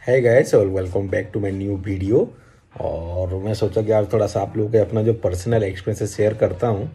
है गाइस और welcome back to my new video. और मैं सोचा कि आज थोड़ा सा आप लोगों के अपना जो पर्सनल एक्सपीरियंस शेयर करता हूँ।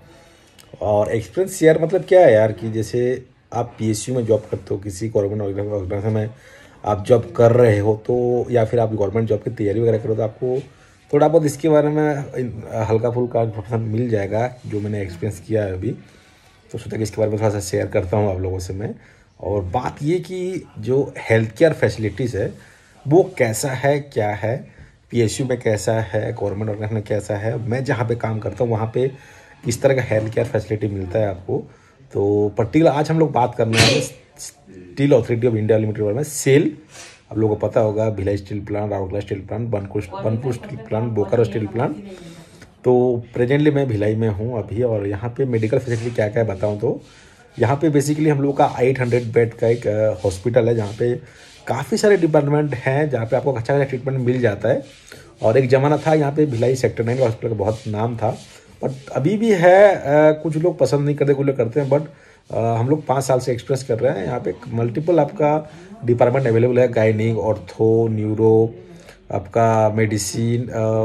और एक्सपीरियंस शेयर मतलब क्या है यार कि जैसे आप पीएसयू में जॉब करते हो, किसी गवर्नमेंट ऑर्गेनाइजेशन में आप जॉब कर रहे हो, तो या फिर आप गवर्नमेंट जॉब की तैयारी वगैरह करो, तो आपको थोड़ा बहुत इसके बारे में हल्का फुल्का इन्फॉर्मेशन मिल जाएगा जो मैंने एक्सपीरियंस किया है अभी। तो सोचा कि इसके बारे में थोड़ा सा शेयर करता हूँ आप लोगों से मैं। और बात ये कि जो हेल्थ केयर फैसिलिटीज़ है वो कैसा है, क्या है, पीएसयू में कैसा है, गवर्नमेंट ऑर्गेनाइजेशन में कैसा है, मैं जहाँ पे काम करता हूँ वहाँ पे किस तरह का हेल्थ केयर फैसिलिटी मिलता है आपको। तो पर्टिकुलर आज हम लोग बात करने वाले हैं Steel Authority of India Limited बारे में। सेल आप लोगों को पता होगा, Bhilai steel plant, Rourkela steel plant, Banpur steel plant, Bokaro steel plant. तो प्रेजेंटली मैं भिलाई में हूँ अभी। और यहाँ पे मेडिकल फैसिलिटी क्या क्या है बताऊँ तो यहाँ पे बेसिकली हम लोग का 800 बेड का एक हॉस्पिटल है जहाँ पे काफ़ी सारे डिपार्टमेंट हैं, जहाँ पे आपको अच्छा ट्रीटमेंट मिल जाता है। और एक ज़माना था यहाँ पे भिलाई सेक्टर 9 हॉस्पिटल का बहुत नाम था, बट अभी भी है। कुछ लोग पसंद नहीं करते, कुछ लोग करते हैं, बट हम लोग 5 साल से एक्सपीरियंस कर रहे हैं। यहाँ पे मल्टीपल आपका डिपार्टमेंट अवेलेबल है, गायनिक, ऑर्थो, न्यूरो, आपका मेडिसिन,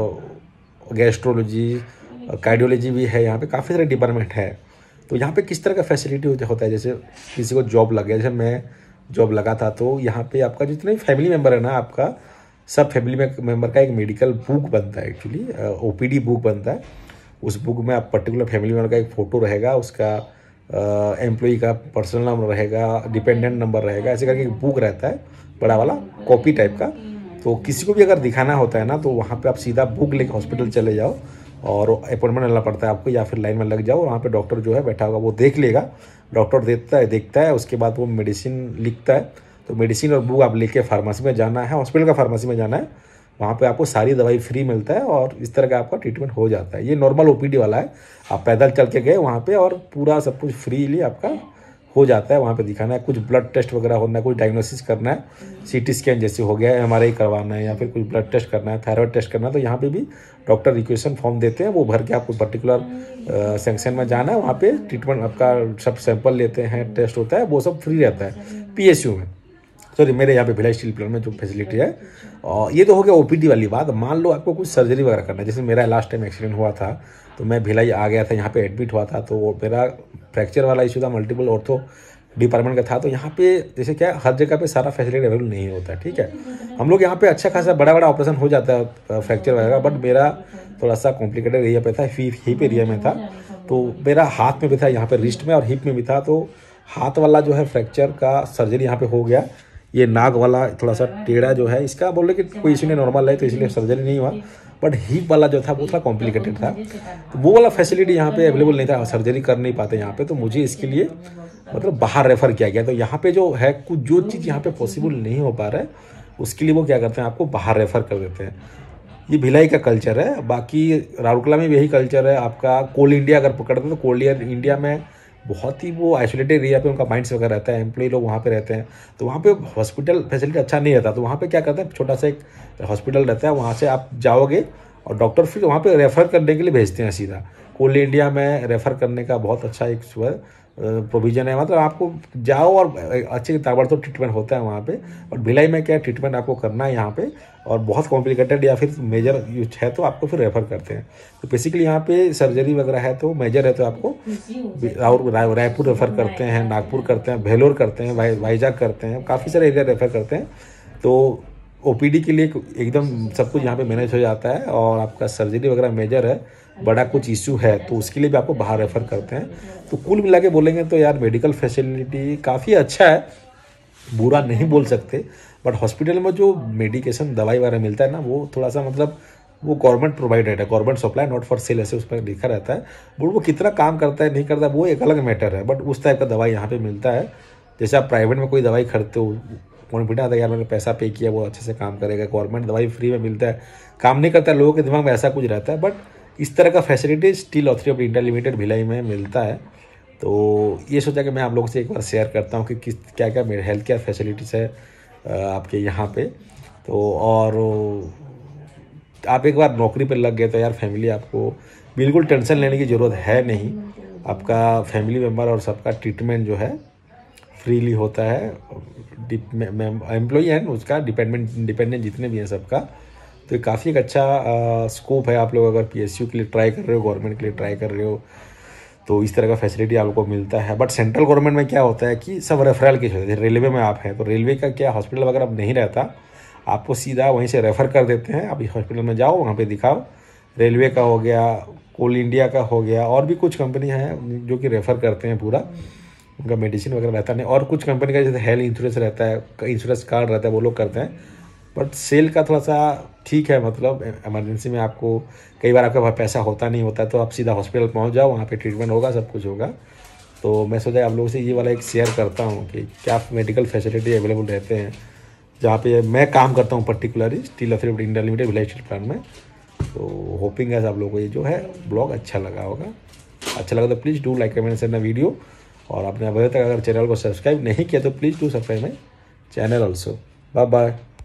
गैस्ट्रोलॉजी, कार्डियोलॉजी भी है। यहाँ पे काफ़ी सारे डिपार्टमेंट है। तो यहाँ पे किस तरह का फैसिलिटी होता है, जैसे किसी को जॉब लग गया, जैसे मैं जॉब लगा था, तो यहाँ पे आपका जितने भी फैमिली मेम्बर है ना, आपका सब फैमिली मेम्बर का एक मेडिकल बुक बनता है, एक्चुअली ओपीडी बुक बनता है। उस बुक में आप पर्टिकुलर फैमिली मेम्बर का एक फ़ोटो रहेगा, उसका एम्प्लॉई का पर्सनल नंबर रहेगा, डिपेंडेंट नंबर रहेगा, ऐसे करके एक बुक रहता है, बड़ा वाला कॉपी टाइप का। तो किसी को भी अगर दिखाना होता है ना, तो वहाँ पे आप सीधा बुक लेके हॉस्पिटल चले जाओ और अपॉइंटमेंट लेना पड़ता है आपको, या फिर लाइन में लग जाओ। वहाँ पे डॉक्टर जो है बैठा होगा, वो देख लेगा, डॉक्टर देखता है, उसके बाद वो मेडिसिन लिखता है। तो मेडिसिन और बुक आप लेके फार्मेसी में जाना है, हॉस्पिटल का फार्मेसी में जाना है, वहाँ पे आपको सारी दवाई फ्री मिलता है और इस तरह का आपका ट्रीटमेंट हो जाता है। ये नॉर्मल ओपीडी वाला है, आप पैदल चल के गए वहाँ पे और पूरा सब कुछ फ्रीली आपका हो जाता है। वहाँ पे दिखाना है, कुछ ब्लड टेस्ट वगैरह होना है, कुछ डायग्नोसिस करना है, सीटी स्कैन जैसे हो गया, एमआरआई करवाना है, या फिर कुछ ब्लड टेस्ट करना है, थायराइड टेस्ट करना है, तो यहाँ पे भी डॉक्टर रिक्वेशन फॉर्म देते हैं, वो भर के आपको पर्टिकुलर सेक्शन में जाना है। वहाँ पे ट्रीटमेंट आपका सब सैंपल लेते हैं, टेस्ट होता है, वो सब फ्री रहता है पीएसयू में। सॉरी, मेरे यहाँ पे भिलाई स्टील प्लांट में जो फैसिलिटी है। और ये तो हो गया ओपीडी वाली बात। मान लो आपको कुछ सर्जरी वगैरह करना है, जैसे मेरा लास्ट टाइम एक्सीडेंट हुआ था, तो मैं भिलाई आ गया था, यहाँ पे एडमिट हुआ था, तो मेरा फ्रैक्चर वाला इशू था, मल्टीपल ऑर्थो डिपार्टमेंट का था। तो यहाँ पे जैसे क्या हर जगह पे सारा फैसिलिटी अवेलेबल नहीं होता, ठीक है। हम लोग यहाँ पे अच्छा खासा बड़ा ऑपरेशन हो जाता है फ्रैक्चर वगैरह, बट मेरा थोड़ा सा कॉम्प्लिकेटेड एरिया पे था, हिप एरिया में था। तो मेरा हाथ में भी था, यहाँ पे रिस्ट में और हिप में भी था। तो हाथ वाला जो है फ्रैक्चर का सर्जरी यहाँ पे हो गया। ये नाक वाला थोड़ा सा टेढ़ा जो है, इसका बोले कि कोई इशू नहीं, नॉर्मल है, तो इसलिए सर्जरी नहीं हुआ। बट हिप वाला जो था वो थोड़ा कॉम्प्लिकेटेड था, तो वो वाला फैसिलिटी यहाँ पे अवेलेबल नहीं था, सर्जरी कर नहीं पाते यहाँ पे। तो मुझे इसके लिए मतलब बाहर रेफर किया गया। तो यहाँ पे जो है कुछ जो चीज़ यहाँ पे पॉसिबल नहीं हो पा रहा है, उसके लिए वो क्या करते हैं, आपको बाहर रेफर कर देते हैं। ये भिलाई का कल्चर है। बाकी राउरकेला में भी यही कल्चर है आपका। कोल इंडिया अगर पकड़ते हैं तो कोल इंडिया में बहुत ही वो आइसोलेटेड एरिया पे उनका माइंड्स वगैरह रहता है, एम्प्लॉई लोग वहाँ पे रहते हैं, तो वहाँ पे हॉस्पिटल फैसिलिटी अच्छा नहीं रहता। तो वहाँ पे क्या करते हैं, छोटा सा एक हॉस्पिटल रहता है, वहाँ से आप जाओगे और डॉक्टर फिर वहाँ पे रेफ़र करने के लिए भेजते हैं सीधा। कोल इंडिया में रेफ़र करने का बहुत अच्छा एक प्रोविज़न है, मतलब आपको जाओ और अच्छे ताबड़तोड़ ट्रीटमेंट होता है वहाँ पे। और भिलाई में क्या ट्रीटमेंट आपको करना है यहाँ पे, और बहुत कॉम्प्लिकेटेड या फिर मेजर यूज है तो आपको फिर रेफ़र करते हैं। तो बेसिकली यहाँ पे सर्जरी वगैरह है तो मेजर है तो आपको रायपुर रेफ़र करते हैं, नागपुर करते हैं, भेलोर करते हैं, वाइजाग करते हैं, काफ़ी सारे एरिया रेफ़र करते हैं। तो ओपीडी के लिए एकदम सब कुछ यहाँ पे मैनेज हो जाता है। और आपका सर्जरी वगैरह मेजर है, बड़ा कुछ इशू है तो उसके लिए भी आपको बाहर रेफ़र करते हैं। तो कुल मिला के बोलेंगे तो यार मेडिकल फैसिलिटी काफ़ी अच्छा है, बुरा नहीं बोल सकते। बट हॉस्पिटल में जो मेडिकेशन दवाई वगैरह मिलता है ना, वो थोड़ा सा मतलब वो गवर्नमेंट प्रोवाइडेड है, government supply, not for sale, ऐसे उस पर लिखा रहता है। बट वो कितना काम करता है नहीं करता वो एक अलग मैटर है, बट उस टाइप का दवाई यहाँ पे मिलता है। जैसे आप प्राइवेट में कोई दवाई खरीदते हो, कॉन्फिडेंस आता है यार मैंने पैसा पे किया, वो अच्छे से काम करेगा। गवर्नमेंट दवाई फ्री में मिलता है, काम नहीं करता है, लोगों के दिमाग में ऐसा कुछ रहता है। बट इस तरह का facility Steel Authority of India Limited Bhilai में मिलता है। तो ये सोचा कि मैं आप लोगों से एक बार शेयर करता हूँ कि किस क्या क्या मेरे हेल्थ केयर फैसिलिटीज़ है आपके यहाँ पे। तो और आप एक बार नौकरी पर लग गए तो यार फैमिली आपको बिल्कुल टेंशन लेने की ज़रूरत है नहीं। आपका फैमिली मेम्बर और सबका ट्रीटमेंट जो है फ्रीली होता है। एम्प्लॉई है उसका, डिपेंडेंट जितने भी हैं सबका। तो ये काफ़ी एक अच्छा स्कोप है। आप लोग अगर PSU के लिए ट्राई कर रहे हो, गवर्नमेंट के लिए ट्राई कर रहे हो, तो इस तरह का फैसिलिटी आप लोग को मिलता है। बट सेंट्रल गवर्नमेंट में क्या होता है कि सब रेफरल केस होते हैं। रेलवे में आप हैं तो रेलवे का क्या, हॉस्पिटल वगैरह अब नहीं रहता, आपको सीधा वहीं से रेफ़र कर देते हैं। आप इस हॉस्पिटल में जाओ, वहाँ पे दिखाओ। रेलवे का हो गया, कोल इंडिया का हो गया, और भी कुछ कंपनी हैं जो कि रेफ़र करते हैं पूरा, उनका मेडिसिन वगैरह रहता नहीं। और कुछ कंपनी का जैसे हेल्थ इंश्योरेंस रहता है, इंश्योरेंस कार्ड रहता है, वो लोग करते हैं। बट सेल का थोड़ा सा ठीक है, मतलब इमरजेंसी में आपको कई बार आपके पास पैसा होता नहीं होता, तो आप सीधा हॉस्पिटल पहुंच जाओ, वहाँ पे ट्रीटमेंट होगा, सब कुछ होगा। तो मैं सोचा आप लोगों से ये वाला एक शेयर करता हूँ कि क्या मेडिकल फैसिलिटी अवेलेबल रहते हैं जहाँ पे मैं काम करता हूँ, particularly Steel Authority of India Limited Bhilai steel plant में। तो होपिंग है आप लोगों को ये जो है ब्लॉग अच्छा लगा होगा। अच्छा लगा तो please do like comment share the video. और आपने अभी तक अगर चैनल को सब्सक्राइब नहीं किया तो please do subscribe my channel also. Bye bye.